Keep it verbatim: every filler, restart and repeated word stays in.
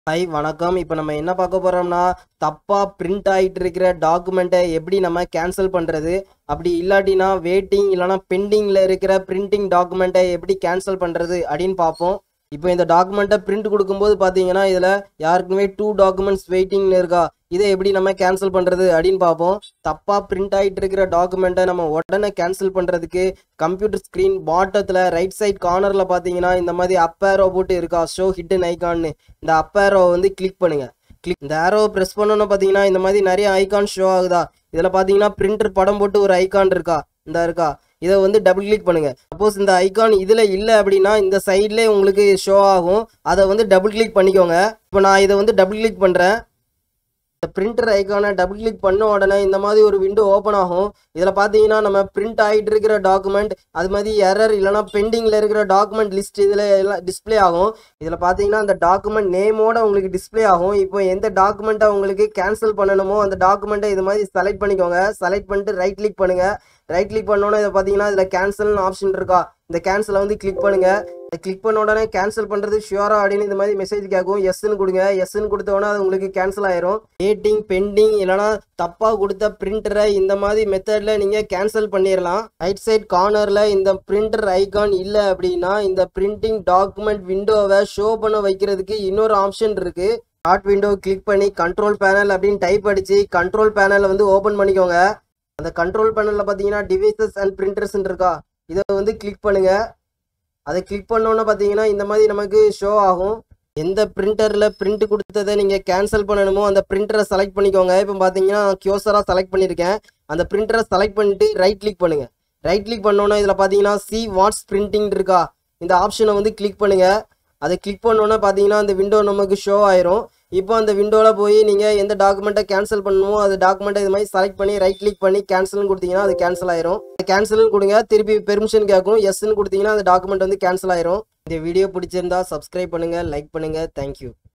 Hi வணக்கம். இப்போ நம்ம என்ன பார்க்க போறோம்னா, தப்பா பிரிண்ட் ஆயிட்டு இருக்கிற டாக்குமெண்ட்டை எப்படி நம்ம கேன்சல் பண்றது? அப்படி இல்லாட்டினா வெயிட்டிங் இல்லைனா பெண்டிங்ல இருக்கிற பிரிண்டிங் டாக்குமெண்ட்டை எப்படி கேன்சல் பண்றது அப்படின்னு பார்ப்போம். இப்போ இந்த டாக்குமெண்ட்டை பிரிண்ட் கொடுக்கும்போது பார்த்தீங்கன்னா, இதில் யாருக்குமே டூ டாக்குமெண்ட்ஸ் வெயிட்டிங்னு இருக்கா? இதை எப்படி நம்ம கேன்சல் பண்ணுறது அப்படின்னு பார்ப்போம். தப்பாக பிரிண்ட் ஆகிட்டு இருக்கிற டாக்குமெண்ட்டை நம்ம உடனே கேன்சல் பண்ணுறதுக்கு கம்ப்யூட்டர் ஸ்க்ரீன் பாட்டத்தில் ரைட் சைட் கார்னரில் பார்த்தீங்கன்னா இந்த மாதிரி அப் ஏரோ போட்டு இருக்கா, ஷோ ஹிட்டன் ஐகான்னு. இந்த அப் ஏரோவை வந்து கிளிக் பண்ணுங்கள். கிளிக் இந்த ஏரோவை ப்ரெஸ் பண்ணோன்னு பார்த்தீங்கன்னா இந்த மாதிரி நிறைய ஐகான் ஷோ ஆகுதா. இதில் பார்த்தீங்கன்னா பிரிண்டர் படம் போட்டு ஒரு ஐகான் இருக்கா, இந்த இருக்கா. இதை வந்து டபுள் கிளிக் பண்ணுங்க. சப்போஸ் இந்த ஐகான் இதில் இல்லை அப்படின்னா இந்த சைட்லேயே உங்களுக்கு ஷோ ஆகும். அதை வந்து டபுள் கிளிக் பண்ணிக்கோங்க. இப்போ நான் இதை வந்து டபுள் கிளிக் பண்ணுறேன். இந்த பிரிண்டர் ஐக்கானை டபுள் கிளிக் பண்ண உடனே இந்த மாதிரி ஒரு விண்டோ ஓப்பன் ஆகும். இதில் பார்த்தீங்கன்னா நம்ம பிரிண்ட் ஆகிட்டு இருக்கிற டாக்குமெண்ட், அது மாதிரி எரர் இல்லைனா பெண்டிங்கில் இருக்கிற டாக்குமெண்ட் லிஸ்ட் இதில் எல்லாம் டிஸ்பிளே ஆகும். இதில் பார்த்தீங்கன்னா அந்த டாக்குமெண்ட் நேமோட உங்களுக்கு டிஸ்பிளே ஆகும். இப்போ எந்த டாக்குமெண்ட்டை உங்களுக்கு கேன்சல் பண்ணணுமோ அந்த டாக்குமெண்ட்டை இது மாதிரி செலக்ட் பண்ணிக்கோங்க. செலக்ட் பண்ணிட்டு ரைட் கிளிக் பண்ணுங்கள். ரைட் கிளிக் பண்ணோன்னே இதை பார்த்தீங்கன்னா இதில் கேன்சல்னு ஆப்ஷன் இருக்கா, இந்த கேன்சலை வந்து கிளிக் பண்ணுங்கள். கிளிக் பண்ண உடனே கேன்சல் பண்ணுறது ஷியூரா அப்படின்னு இந்த மாதிரி மெசேஜ் கேட்கும். எஸ்ன்னு கொடுங்க. எஸ்ன்னு கொடுத்த உடனே அது உங்களுக்கு கேன்சல் ஆயிரும். வெயிட்டிங் பெண்டிங் இல்லைனா தப்பாக கொடுத்த பிரிண்டரை இந்த மாதிரி மெத்தடில் நீங்கள் கேன்சல் பண்ணிடலாம். ரைட் சைட் கார்னரில் இந்த பிரிண்டர் ஐகான் இல்லை அப்படின்னா இந்த பிரிண்டிங் டாக்குமெண்ட் விண்டோவை ஷோ பண்ண வைக்கிறதுக்கு இன்னொரு ஆப்ஷன் இருக்குது. ஸ்டார்ட் விண்டோ கிளிக் பண்ணி கண்ட்ரோல் பேனல் அப்படின்னு டைப் அடித்து கண்ட்ரோல் பேனலை வந்து ஓப்பன் பண்ணிக்கோங்க. அந்த கண்ட்ரோல் பேனலில் பார்த்தீங்கன்னா டிவைசஸ் அண்ட் பிரிண்டர்ஸ் இருக்கா, இதை வந்து கிளிக் பண்ணுங்கள். அதை கிளிக் பண்ணோன்னு பார்த்தீங்கன்னா இந்த மாதிரி நமக்கு ஷோ ஆகும். எந்த பிரிண்டரில் பிரிண்ட் கொடுத்ததை நீங்கள் கேன்சல் பண்ணணுமோ அந்த பிரிண்டரை செலக்ட் பண்ணிக்கோங்க. இப்போ பார்த்தீங்கன்னா கியோசராக செலக்ட் பண்ணியிருக்கேன். அந்த பிரிண்டரை செலக்ட் பண்ணிட்டு ரைட் கிளிக் பண்ணுங்கள். ரைட் கிளிக் பண்ணோன்னா இதில் பார்த்தீங்கன்னா சி வாட்ஸ் பிரிண்டிங் இருக்கா, இந்த ஆப்ஷனை வந்து கிளிக் பண்ணுங்கள். அதை கிளிக் பண்ணோன்னே பார்த்தீங்கன்னா அந்த விண்டோ நமக்கு ஷோ ஆயிரும். இப்போ அந்த விண்டோவில் போய் நீங்கள் எந்த டாக்குமெண்ட்டை கேன்சல் பண்ணணுமோ அந்த டாக்குமெண்ட்டை இது மாதிரி செலக்ட் பண்ணி ரைட் கிளிக் பண்ணி கேன்சல்னு கொடுத்தீங்கன்னா அது கேன்சல் ஆயிரும். கேன்சல்னு கொடுங்க. திருப்பி பெர்மிஷன் கேட்கும். எஸ்ன்னு கொடுத்தீங்கன்னா அந்த டாக்குமெண்ட் வந்து கேன்சல் ஆயிரும். இந்த வீடியோ பிடிச்சிருந்தா சப்ஸ்கிரைப் பண்ணுங்கள், லைக் பண்ணுங்கள். தேங்க்யூ.